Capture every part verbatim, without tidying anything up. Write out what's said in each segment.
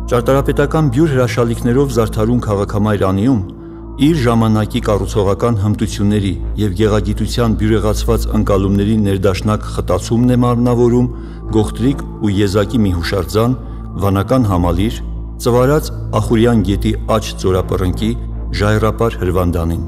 Ճարտարապետական բյուր հրաշալիքներով զարդարուն քաղաքամայր Անիում իր ժամանակի կառուցողական հմտությունների և գեղագիտության բյուրեղացված ընկալումների ներդաշնակ խտացումն է մարմնավորում գողտրիկ ու եզակի մի հուշարձան, վանական համալիր, ծվարած Ախուրյան գետի աջ ձորապռնկի ժայռապար հրվանդանին։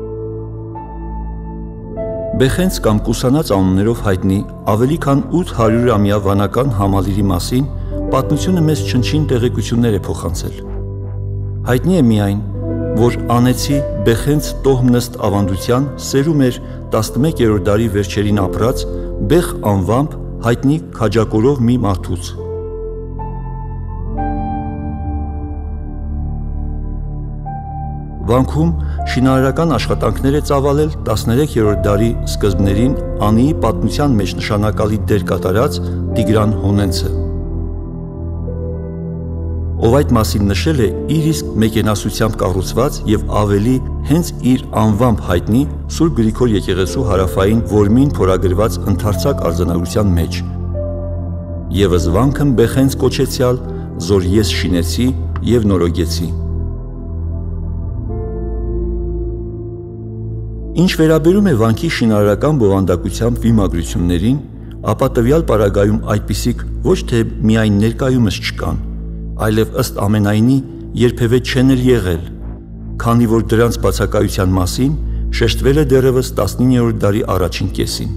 Բեխենց կամ Կուսանած անուններով հայտնի ավելի քան ութ հարյուրամյա վանական համալիրի մասին պատմությունը մեզ չնչին տեղեկություններ է փոխանցել։ Հայտնի է միայն, որ անեցի Բեխենց Տոհմնստ ավանդության սերում էր տասնմեկերորդ դարի վերջերին ապրած Բեխ անվամբ հայտնի քաջակորով մի մարդուց։ Վանքում շինարարական աշխատանքներ է ծավալել տասներեքերորդ դարի սկզբներին Անիի պատմության մեջ նշանակալի դեր կատարած Տիգրան Հոնենցը, ով այդ մասին նշել է իր իսկ մեկենասությամբ կառուցված և ավելի հենց իր անվամբ հայտնի Սուրբ Գրիգոր եկեղեցու հարավային որմին փորագրված ընդարձակ արձանագրության մեջ։ Եվս վանքն Բեխենց կոչեցյալ, զոր ես շինեցի և նորոգեցի։ Ինչ վերաբերում է վանքի շինարարական բովանդակությամբ վիմագրություններին, ապա տվյալ պարագայում այդպիսիք ոչ թե միայն ներկայումս չկան, այլև ըստ ամենայնի երբևէ չեն էլ եղել, քանի որ դրանց բացակայության մասին շեշտվել է դեռևս տասնիններորդ դարի առաջին կեսին։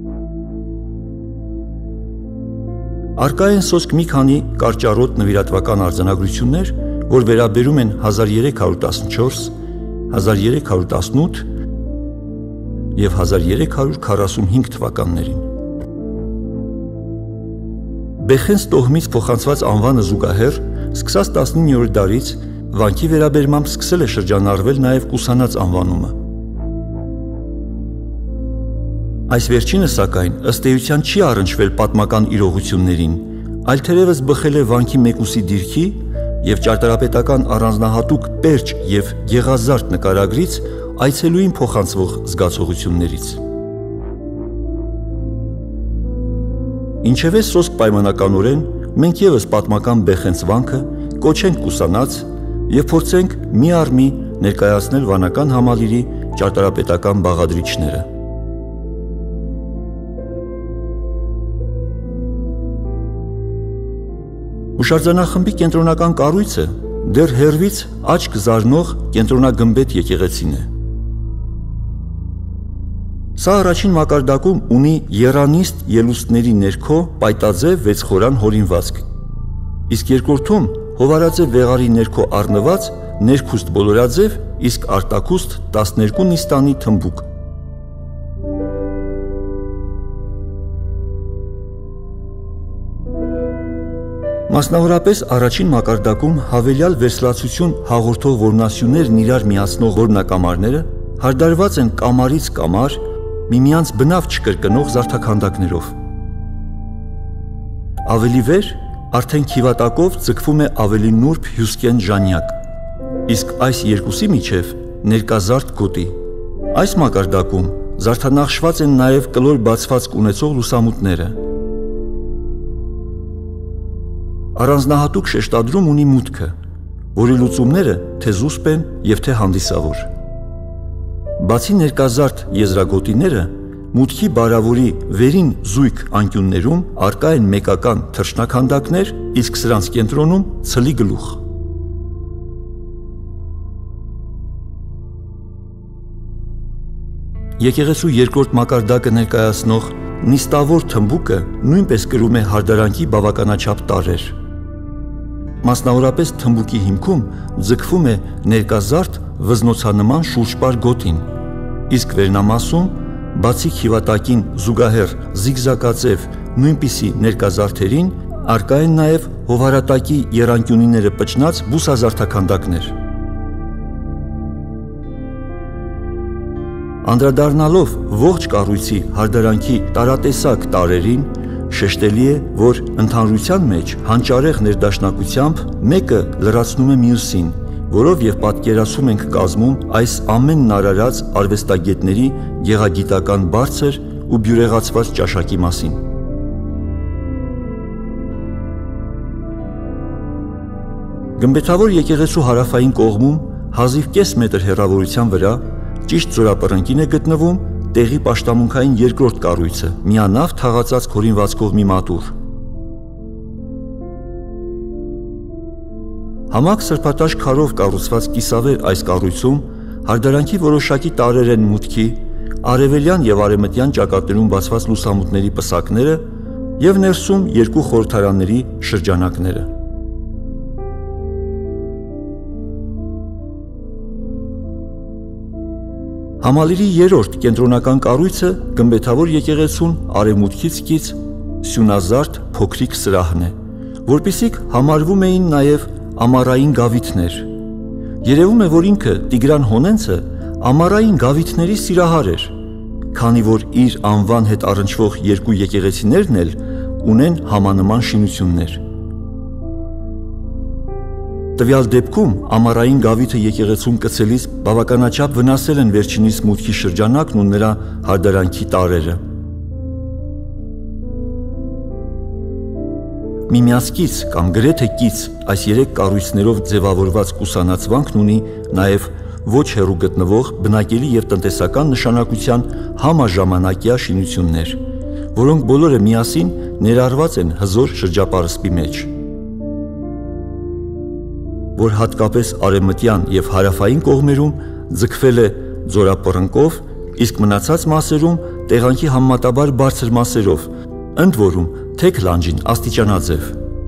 Առկա են սոսկ մի քանի կարճառոտ նվիրատվական արձանագրություններ, որ վերաբերում են հազար երեք հարյուր տասնչորս, հազար երեք հարյուր տասնութ և հազար երեք հարյուր քառասունհինգ թվականներին։ Բեխենց Տոհմից փոխանցված անվանը զուգահեռ, սկսած տասնիններորդ դարից վանքի վերաբերմամբ սկսել է շրջանառվել նաև Կուսանած անվանումը։ Այս վերջինը, սակայն, ըստ էության չի առնչվել պատմական իրողություններին, այլ թերևս բխել է վանքի մեկուսի դիրքի և ճարտարապետական առանձնահատուկ պերճ և գեղազարդ նկարագրից այցելուին փոխանցվող զգացողություններից։ Ինչևէ սոսկ պայմանականորեն մենք ևս պատմական Բեխենց վանքը կոչենք Կուսանած և փորձենք մի առ մի ներկայացնել վանական համալիրի ճարտարապետական բաղադրիչները։ Հուշարձանախմբի կենտրոնական կառույցը դեռ հեռվից աչք զարնող կենտրոնագմբեթ եկեղեցին է։ Սա առաջին մակարդակում ունի եռանիստ ելուստների ներքո պայտաձև վեցխորան հորինվածք, իսկ երկրորդում հովարաձև վեղարի ներքո առնված ներքուստ բոլորաձև, իսկ արտաքուստ տասներկու նիստանի թմբուկ։ Մասնավորապես առաջին մակարդակում հավելյալ վերսլացություն հաղորդող որմնասյուներն իրար միացնող որմնակամարները հարդարված են կամարից կամար միմյանց բնավ չկրկնող զարդաքանդակներով։ Ավելի վեր արդեն քիվատակով ձգվում է ավելի նուրբ հյուսկեն ժանյակ, իսկ այս երկուսի միջև ներկազարդ գոտի։ Այս մակարդակում զարդանախշված են նաև կլոր բացվածք ունեցող լուսամուտները։ Առանձնահատուկ շեշտադրում ունի մուտքը, որի լուծումները թե զուսպ են և թե հանդիսավոր։ Բացի ներկազարդ եզրագոտիները, մուտքի բարավորի վերին զույգ անկյուններում առկա են մեկական թռչնաքանդակներ, իսկ սրանց կենտրոնում ցլի գլուխ։ Եկեղեցու երկրորդ մակարդակը ներկայացնող նիստավոր թմբուկը նույնպես կրում է հարդարանքի բավականաչափ տարրեր։ Մասնավորապես թմբուկի հիմքում ձգվում է ներկազարդ վզնոցանման շուրջպար գոտին, իսկ վերնամասում, բացի քիվատակին զուգահեռ զիգզագաձև նույնպիսի ներկազարդերին, առկա են նաև հովարատակի եռանկյունիները պճնած բուսազարդաքանդակներ։ Անդրադառնալով ողջ կառույցի հարդարանքի տարատեսակ տարրերին, շեշտելի է, որ ընդհանրության մեջ հանճարեղ ներդաշնակությամբ մեկը լրացնում է մյուսին, որով և պատկերացում ենք կազմում այս ամենն արարած արվեստագետների գեղագիտական բարձր ու բյուրեղացված ճաշակի մասին։ Գմբեթավոր եկեղեցու հարավային կողմում հազիվ կես մետր հեռավորության վրա ճիշտ զորապռնկին է գտնվում տեղի պաշտամունքային երկրորդ կառույցը՝ միանավ թաղածած քորինվածքով մի մատուռ։ Համակ սրբատաշ քարով կառուցված կիսավեր այս կառույցում հարդարանքի որոշակի տարրեր են մուտքի, արևելյան և արևմտյան ճակատներում բացված լուսամուտների պսակները և ներսում երկու խորհրդարանների շրջանակները։ Համալիրի երրորդ կենտրոնական կառույցը գմբեթավոր եկեղեցուն արևմուտքից կից սյունազարդ փոքրիկ սրահն է, որպիսիք համարվում էին նաև ամառային գավիթներ։ Երևում է, որ ինքը Տիգրան Հոնենցը ամառային գավիթների սիրահար էր, քանի որ իր անվան հետ առնչվող երկու եկեղեցիներն էլ ունեն համանման շինություններ։ Տվյալ դեպքում ամառային գավիթը եկեղեցում կցելիս բավականաչափ վնասել են վերջինիս մուտքի շրջանակն ու նրա հարդարանքի տարրերը։ Միմյանց կից կամ գրեթե կից այս երեք կառույցներով ձևավորված կուսանածվանքն ունի նաև ոչ հեռու գտնվող բնակելի և տնտեսական նշանակության համաժամանակյա շինություններ, որոնք բոլորը միասին ներառված են հզոր շրջապարսպի մեջ, որ հատկապես արևմտյան և հարավային կողմերում ձգվել է ձորապռնկով, իսկ մնացած մասերում տեղանքի համեմատաբար բարձր մասերով, ընդ որում թեք լանջին աստիճանաձև։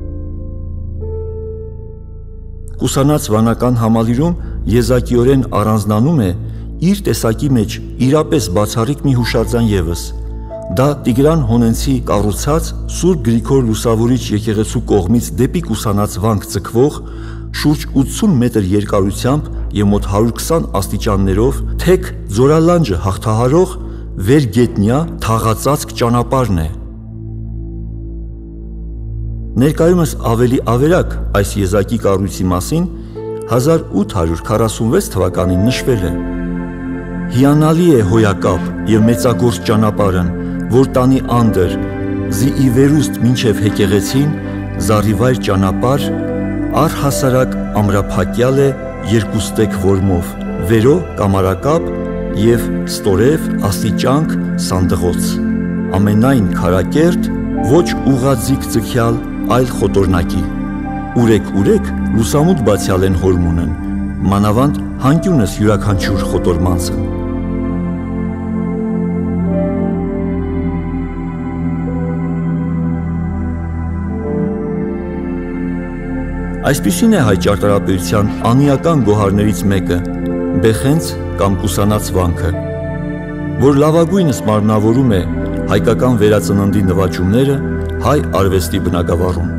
Կուսանած վանական համալիրում եզակիորեն առանձնանում է իր տեսակի մեջ իրապես բացառիկ մի հուշարձան ևս։ Դա Տիգրան Հոնենցի կառուցած Սուրբ Գրիգոր Լուսավորիչ եկեղեցու կողմից դեպի կուսանած վանք ձգվող շուրջ ութսուն մետր երկարությամբ և մոտ հարյուր քսան աստիճաններով թեք ձորալանջը հաղթահարող վերգետնյա թաղածածկ ճանապարհն է։ Ներկայումս ավելի ավերակ այս եզակի կառույցի մասին հազար ութ հարյուր քառասունվեց թվականին նշվել է. «Հիանալի է հոյակապ և մեծագործ ճանապարհն, որ տանի անդր, զի ի վերուստ մինչև եկեղեցին, զառիվայր ճանապարհ, առհասարակ ամրափակյալ է երկուստեք որմով, վերո կամարակապ և ստորև աստիճանք սանդղոց, ամենայն քարակերտ, ոչ ուղղաձիգ ձգյալ, այլ խոտորնակի, ուրեք-ուրեք լուսամուտ բացյալ են հորմունն, մանավանդ հանկյունս յուրաքանչյուր խոտորմանցը»։ Այսպիսին է հայ ճարտարապետության անիական գոհարներից մեկը՝ Բեխենց կամ կուսանած վանքը, որ լավագույնս մարմնավորում է հայկական վերածննդի նվաճումները հայ արվեստի բնագավառում։